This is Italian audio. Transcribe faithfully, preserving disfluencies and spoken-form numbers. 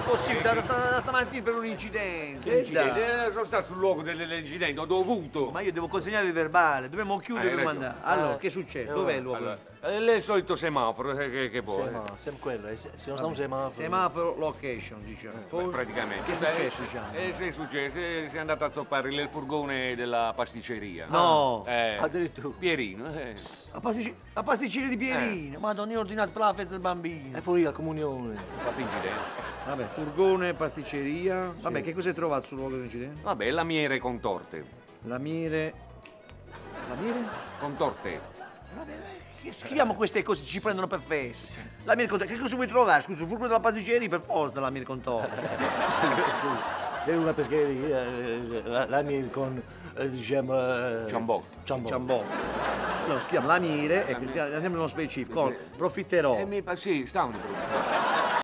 possibile, da, sta- da stamattina per un incidente. Eh, dai. Eh, sono stato sul luogo dell'incidente, ho dovuto. Ma io devo consegnare il verbale, dobbiamo chiudere Hai per ragione. mandare. Allora, Eh, che succede? eh, Dov'è il luogo? Allora, è il solito semaforo che, che, che poi. Semaforo, sempre quello, eh, se se non sta un semaforo. Semaforo location, diciamo. Beh, Poi, praticamente. che è successo, diciamo? Eh, sì, è successo, eh, si è andato a zoppare il furgone della pasticceria. No. Eh, Addirittura. Pierino, eh. La, pasticci- la pasticceria di Pierino, madonna, io ho ordinato per la festa del bambino. E pure io la comunione. Fatto incidente. Vabbè, furgone, pasticceria. Vabbè, che cosa hai trovato sul luogo dell'incidente? Vabbè, lamiere con torte. Lamiere. Lamiere? Con torte. Vabbè, che scriviamo queste cose, ci prendono per feste. Lamiere con torte. Che cosa vuoi trovare? Scusa, il furgone della pasticceria per forza lamiere con torte. Se una pescheria, eh, la, la miel con, eh, diciamo... Eh, Ciambotti. Ciambotti. Ciambò. Allora, scriviamo lamiere, ecco, andiamo nello specifico. Con profiterò. Eh, mi, sì, sta un